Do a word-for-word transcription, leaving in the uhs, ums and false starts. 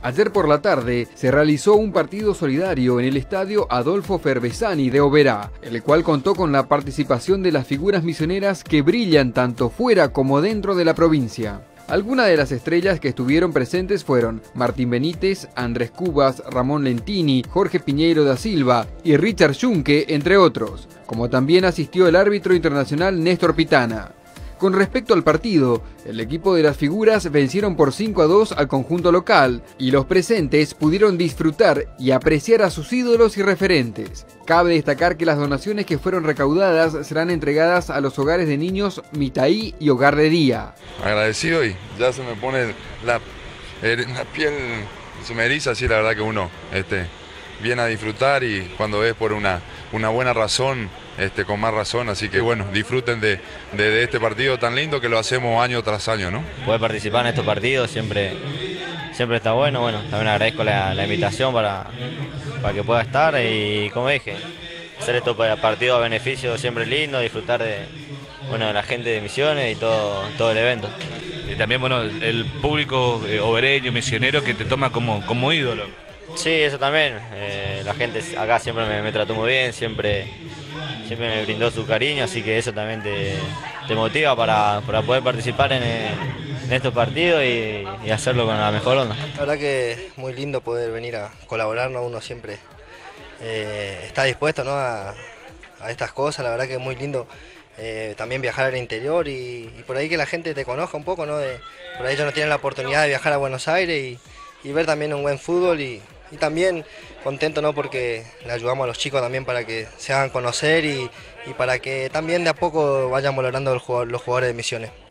Ayer por la tarde se realizó un partido solidario en el estadio Adolfo Fervesani de Oberá, el cual contó con la participación de las figuras misioneras que brillan tanto fuera como dentro de la provincia. Algunas de las estrellas que estuvieron presentes fueron Martín Benítez, Andrés Cubas, Ramón Lentini, Jorge Piñeiro da Silva y Richard Junque, entre otros, como también asistió el árbitro internacional Néstor Pitana. Con respecto al partido, el equipo de las figuras vencieron por cinco a dos al conjunto local y los presentes pudieron disfrutar y apreciar a sus ídolos y referentes. Cabe destacar que las donaciones que fueron recaudadas serán entregadas a los hogares de niños Mitaí y Hogar de Día. Agradecido y ya se me pone la, la piel, se me eriza así, la verdad que uno este, viene a disfrutar y cuando ves por una, una buena razón, Este, con más razón, así que bueno, disfruten de, de, de este partido tan lindo que lo hacemos año tras año, ¿no? Poder participar en estos partidos siempre, siempre está bueno, bueno, también agradezco la, la invitación para, para que pueda estar y como dije, hacer estos partidos a beneficio siempre es lindo, disfrutar de, bueno, de la gente de Misiones y todo, todo el evento. Y también bueno, el público eh, obereño, misionero que te toma como, como ídolo. Sí, eso también, eh, la gente acá siempre me, me trató muy bien, siempre... siempre me brindó su cariño, así que eso también te, te motiva para, para poder participar en, en estos partidos y, y hacerlo con la mejor onda. La verdad que es muy lindo poder venir a colaborar, ¿no? Uno siempre eh, está dispuesto, ¿no? a, a estas cosas, la verdad que es muy lindo eh, también viajar al interior y, y por ahí que la gente te conozca un poco, ¿no? De, por ahí ellos no tienen la oportunidad de viajar a Buenos Aires y, y ver también un buen fútbol y, y también contento, ¿no? Porque le ayudamos a los chicos también para que se hagan conocer y, y para que también de a poco vayan valorando los jugadores de Misiones.